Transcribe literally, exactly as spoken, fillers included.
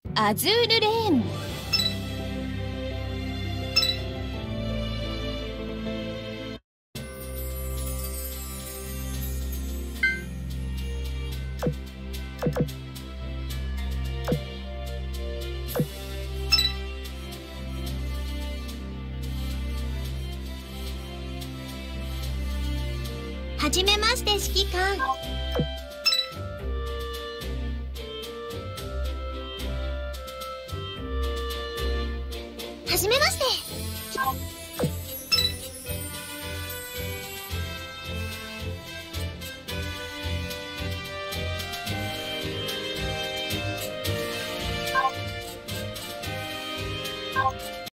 アズールレーン。 はじめまして指揮官。はじめまして。